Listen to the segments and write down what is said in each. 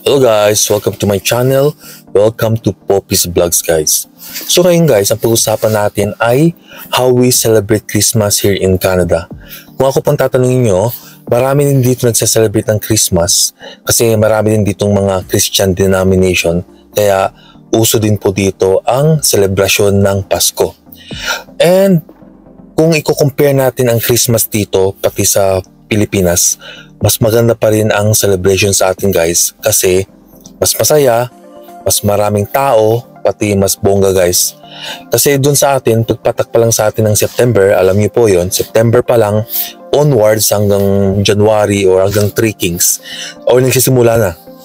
Hello guys, welcome to my channel. Welcome to Poppy's Vlogs guys. So ngayon guys, ang pag-usapan natin ay how we celebrate Christmas here in Canada. Kung ako pang tatanungin nyo, marami din dito nagsa-celebrate ng Christmas kasi marami din ditong mga Christian denomination. Kaya uso din po dito ang selebrasyon ng Pasko. And kung i-compare natin ang Christmas dito pati sa Pilipinas, mas maganda pa rin ang celebration sa atin guys kasi mas masaya, mas maraming tao, pati mas bongga guys. Kasi dun sa atin, pagpatak pa lang sa atin ng September, alam niyo po yon, September pa lang onwards hanggang January or hanggang Three Kings or nagsisimula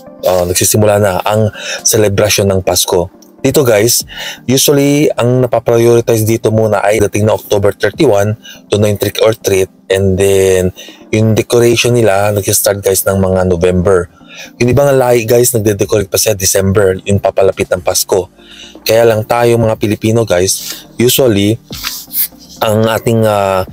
na ang celebration ng Pasko. Dito guys, usually ang napaprioritize dito muna ay dating na October 31 to na yung trick or treat, and then yung decoration nila nag-start guys ng mga November. Yung ibang lahi guys nagde-decorate pa sa December, yung papalapit ng Pasko. Kaya lang tayo mga Pilipino guys, usually ang ating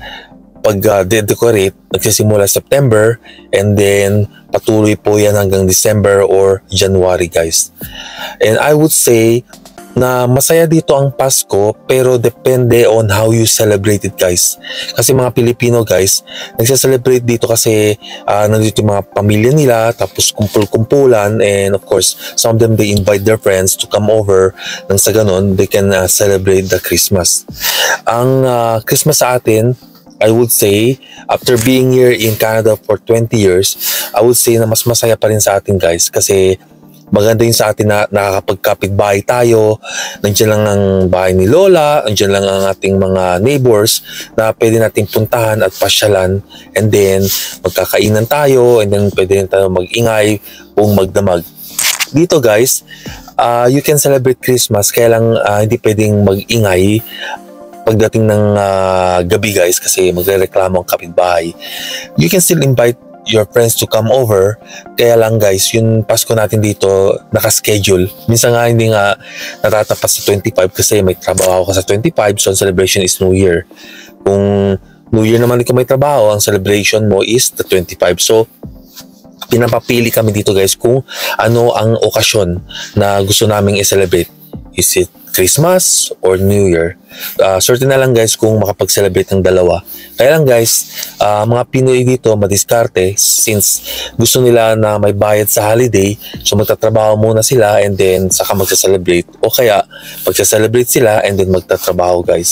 pag-decorate nagsisimula September and then patuloy po yan hanggang December or January guys. And I would say na masaya dito ang Pasko pero depende on how you celebrate it guys. Kasi mga Pilipino guys, nagse-celebrate dito kasi nandito yung mga pamilya nila, tapos kumpul-kumpulan, and of course some of them they invite their friends to come over, nang sa ganon they can celebrate the Christmas. Ang Christmas sa atin, I would say, after being here in Canada for 20 years, I would say na mas masaya pa rin sa atin guys kasi maganda yun sa atin na nakakapagkapit-bahay tayo, nandiyan lang ang bahay ni Lola, nandiyan lang ang ating mga neighbors na pwede nating puntahan at pasyalan, and then magkakainan tayo, and then pwede rin tayo mag-ingay o magdamag. Dito guys, you can celebrate Christmas kaya lang hindi pwedeng mag-ingay pagdating ng gabi guys kasi magrereklamo ang kapitbahay. You can still invite your friends to come over, kaya lang guys yung Pasko natin dito nakaschedule. Minsan nga hindi nga natatapat sa 25 kasi may trabaho ako sa 25, so ang celebration is New Year. Kung New Year naman ikaw may trabaho, ang celebration mo is the 25. So pinapapili kami dito guys kung ano ang okasyon na gusto naming i-celebrate. Is it Christmas or New Year? Certain na lang guys kung makapag-celebrate ng dalawa. Kaya lang guys, mga Pinoy dito madiskarte since gusto nila na may bayad sa holiday, so magtatrabaho muna sila and then saka magsa-celebrate, o kaya magsa-celebrate sila and then magtatrabaho guys.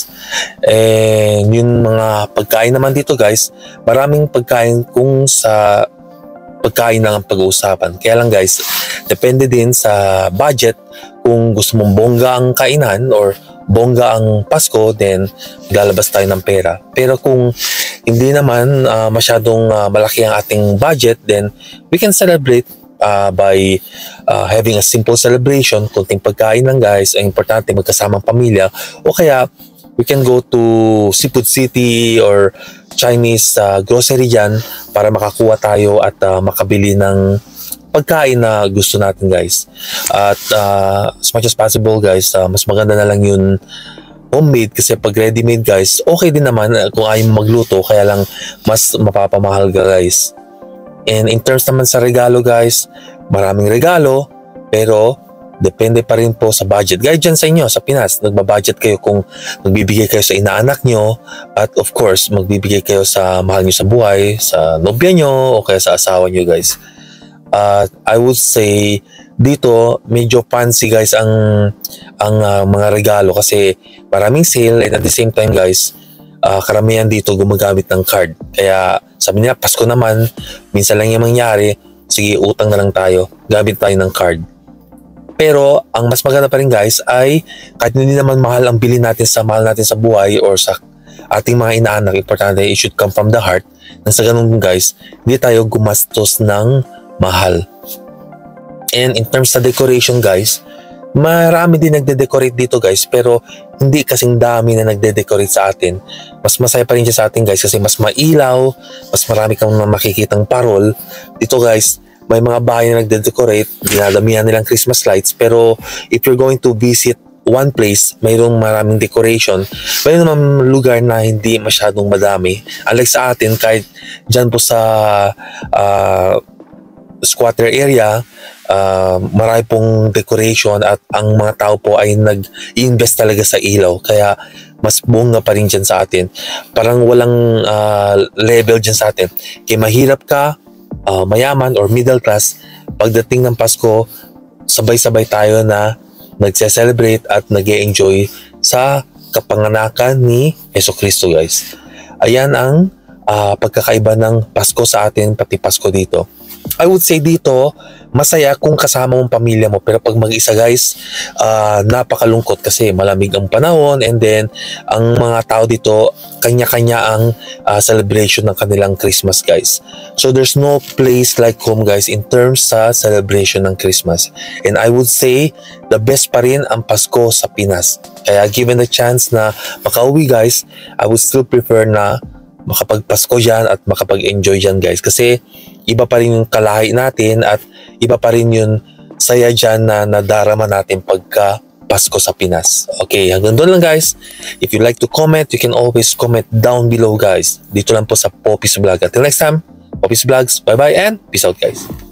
And yung mga pagkain naman dito guys, maraming pagkain kung sa pagkain lang ang pag-uusapan. Kaya lang guys, depende din sa budget. Kung gusto mong bongga ang kainan or bongga ang Pasko, then lalabas tayo ng pera. Pero kung hindi naman masyadong malaki ang ating budget, then we can celebrate by having a simple celebration, kunting pagkain lang guys. Ang importante magkasamang pamilya, o kaya we can go to Seafood City or Chinese grocery dyan para makakuha tayo at makabili ng pagkain na gusto natin guys. At as much as possible guys, mas maganda na lang yun homemade kasi pag ready-made guys, okay din naman kung ayaw magluto, kaya lang mas mapapamahal guys. And in terms naman sa regalo guys, maraming regalo pero depende pa rin po sa budget. Guys, dyan sa inyo, sa Pinas, nagbabudget kayo kung magbibigay kayo sa inaanak nyo, at of course, magbibigay kayo sa mahal nyo sa buhay, sa nobya nyo, o kaya sa asawa nyo guys. I would say dito medyo fancy guys ang mga regalo kasi maraming sale, and at the same time guys, karamihan dito gumagamit ng card. Kaya sabi nila Pasko naman, minsan lang yung mangyari, sige utang na lang tayo, gamit tayo ng card. Pero ang mas maganda pa rin guys ay kahit hindi naman mahal ang bilhin natin sa mahal natin sa buhay or sa ating mga inaanak, importante it should come from the heart. Nang sa ganun guys, hindi tayo gumastos ng mahal. And in terms sa decoration guys, marami din nagde-decorate dito guys, pero hindi kasing dami na nagde-decorate sa atin. Mas masaya pa rin siya sa atin guys kasi mas mailaw, mas marami kang makikitang parol. Dito guys, may mga bahay na nagde-decorate, dinadamihan nilang Christmas lights, pero if you're going to visit one place, mayroong maraming decoration. Mayroon naman lugar na hindi masyadong madami. Unlike sa atin, kahit dyan po sa squatter area, marami pong decoration at ang mga tao po ay nag-invest talaga sa ilaw. Kaya mas bunga pa rin dyan sa atin. Parang walang level dyan sa atin. Kaya mahirap ka, mayaman or middle class, pagdating ng Pasko, sabay-sabay tayo na nagse-celebrate at nag-e-enjoy sa kapanganakan ni Jesucristo, guys. Ayan ang pagkakaiba ng Pasko sa atin, pati Pasko dito. I would say dito, masaya kung kasama mong pamilya mo, pero pag mag-isa, guys, napakalungkot kasi malamig ang panahon, and then ang mga tao dito kanya-kanya ang celebration ng kanilang Christmas, guys. So there's no place like home, guys, in terms sa celebration ng Christmas. And I would say the best pa rin ang Pasko sa Pinas. Kaya given the chance na makauwi, guys, I would still prefer na makapagpasko dyan at makapag-enjoy dyan, guys, kasi iba pa rin yung kalahi natin at iba pa rin yung saya dyan na nadarama natin pagka Pasko sa Pinas. Okay, hanggang doon lang, guys. If you like to comment, you can always comment down below, guys. Dito lang po sa Poppy's Vlog. Until next time, Poppy's Vlogs. Bye-bye and peace out, guys.